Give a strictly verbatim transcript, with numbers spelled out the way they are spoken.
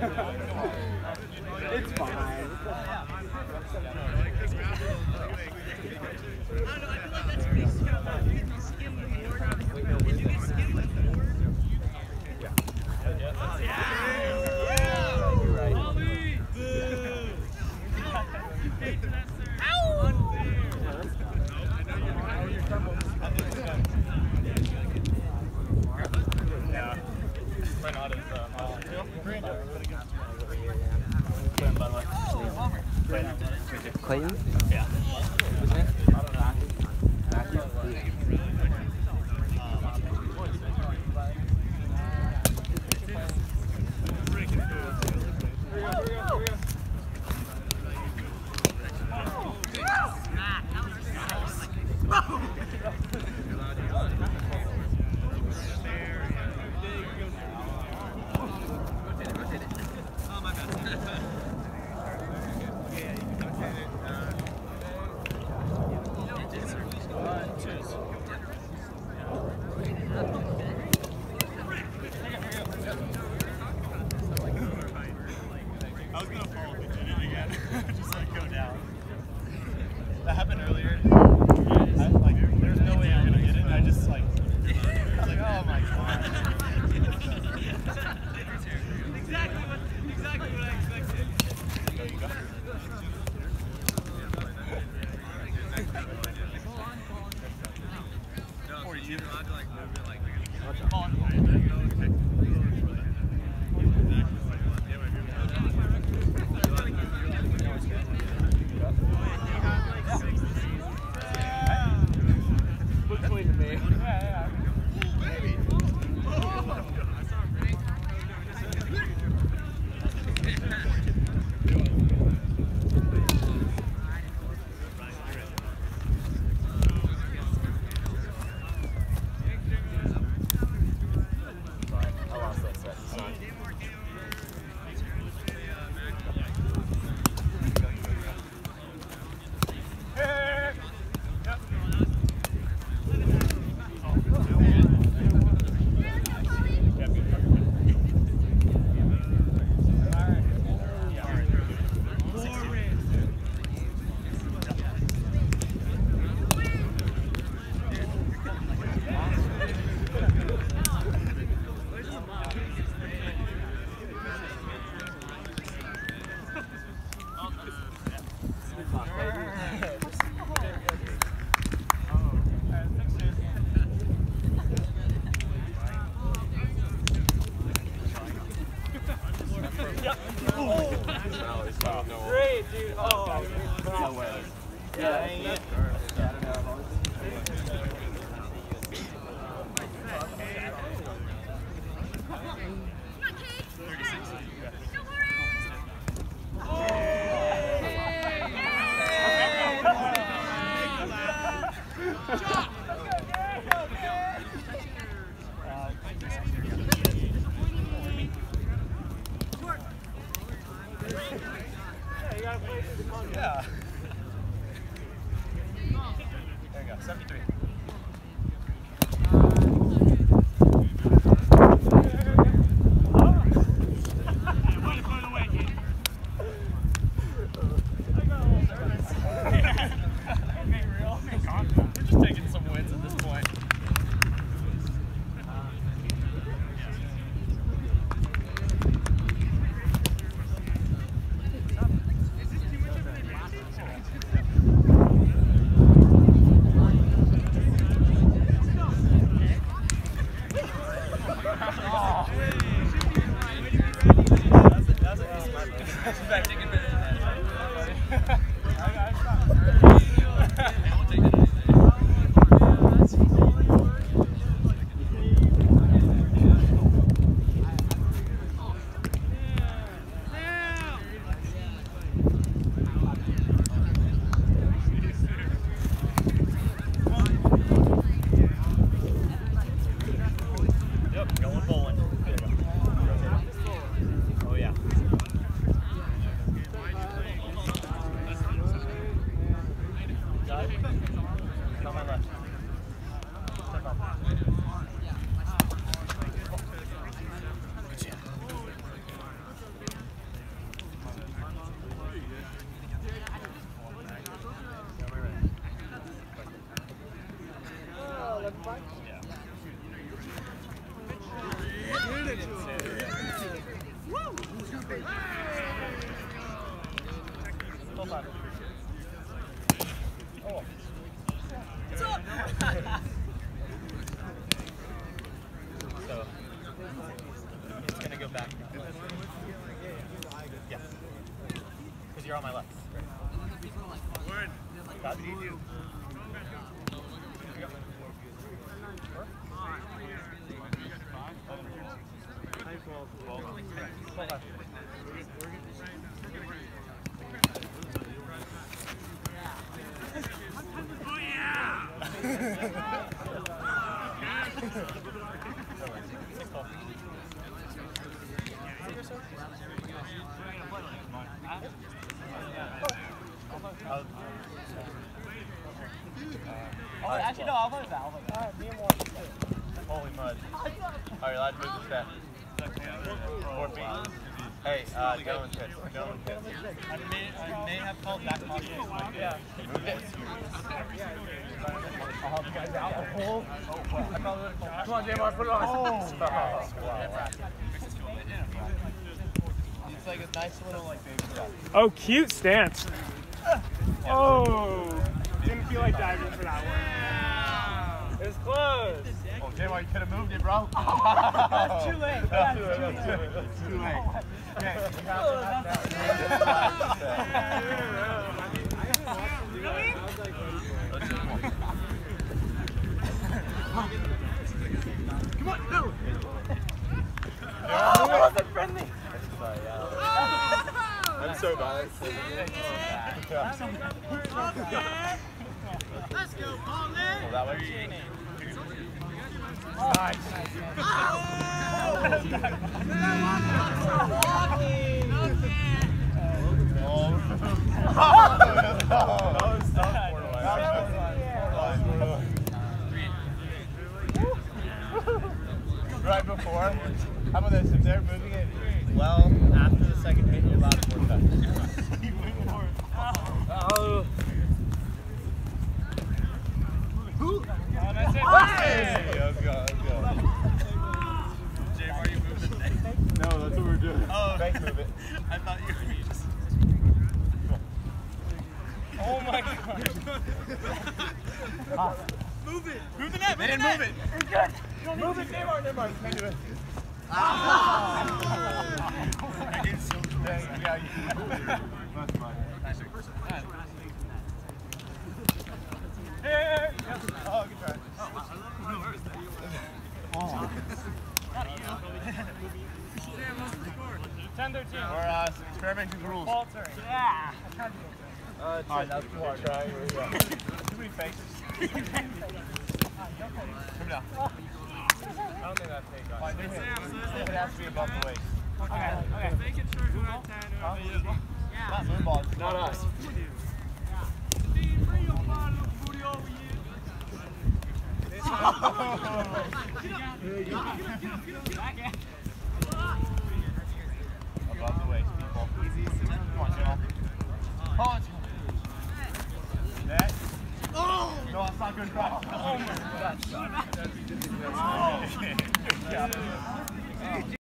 It's fine. Clayton? Yeah. What's his name? Matthew? That happened earlier. I, like, there's no way I'm gonna get it. I just like, I was like, oh my god. Exactly what, exactly what I expected. There you go. For you. Between me. Yeah, yeah. Ooh, baby. I lost this. Yeah. Oh. What's up? So, it's going to go back. Yeah. Because you're on my left. Word. Got you. Oh, actually, no, I'll vote that. I'll vote that. Alright, me and Warren. Holy mud. Are you allowed to move the step? Four feet. Hey, uh, Dylan Pitts. Dylan Pitts. I may, I may have called that caution. Yeah. Move it. I'll help you guys out. Oh, I probably would have called. Come on, J M R, put it on. Oh, wow. It's like a nice little, like, baby step. Oh, cute stance. Oh. Didn't feel like diving for that one. It was close. Oh, J M R, you could have moved it, bro. That's too late. That's too late. That's too late. That's too late. Okay, you have to have that. Come on, no. Oh, that wasn't friendly. I'm so bad. Let's go, Paul. Oh, that way. Nice. Right before. How about this? If they're moving it well after the second hit, you're allowed four touches. Oh. Oh, that's it. Hey! Let's go, let's go. J M R, you moved it today? No, that's what we're doing. Oh, Fake move it. I thought you were just. Oh my god. Ah. Move it! Move the net! They didn't move it. It's good. Move it, Neymar, Neymar. Can't do it. I did so Dang, yeah, you. That's mine. Hey. Oh, good try. Oh. ten thirteen. We're uh, experimenting with rules. Faltering. Yeah. Uh, Alright, that's too hard. Try. Too many faces. Come down. I don't think that's fake. Fine, do it. It has to be above the waist. Okay. Okay. Making sure who had ten, who had eight. Not moonball. It's Not us. Bring your bottle of booty over here. Above the waist, people. Come on, Jill. Oh, it's that. Oh! No, that's not good. Oh my god.